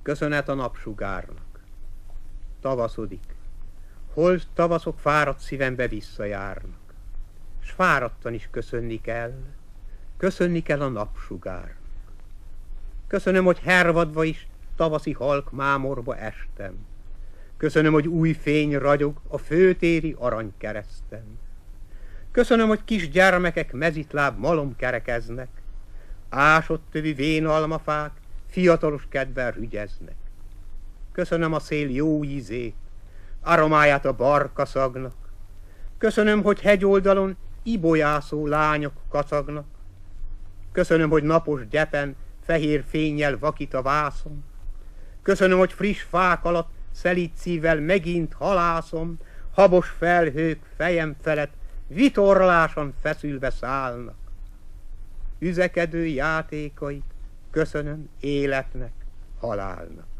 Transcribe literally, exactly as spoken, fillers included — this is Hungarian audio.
Köszönet a napsugárnak. Tavaszodik. Hol tavaszok fáradt szívembe visszajárnak. S fáradtan is köszönni kell, köszönni kell a napsugárnak. Köszönöm, hogy hervadva is tavaszi halk mámorba estem. Köszönöm, hogy új fény ragyog a főtéri aranykereszten. Köszönöm, hogy kis gyermekek mezitláb malom kerekeznek. Ásott tövi vénalmafák fiatalos kedvel rügyeznek. Köszönöm a szél jó ízét, aromáját a barkaszagnak. Köszönöm, hogy hegyoldalon ibolyászó lányok kacagnak. Köszönöm, hogy napos gyepen fehér fénnyel vakít a vászon. Köszönöm, hogy friss fák alatt szelíd szívvel megint halászom, habos felhők fejem felett vitorláson feszülve szállnak. Üzekedő játékait köszönöm életnek, halálnak.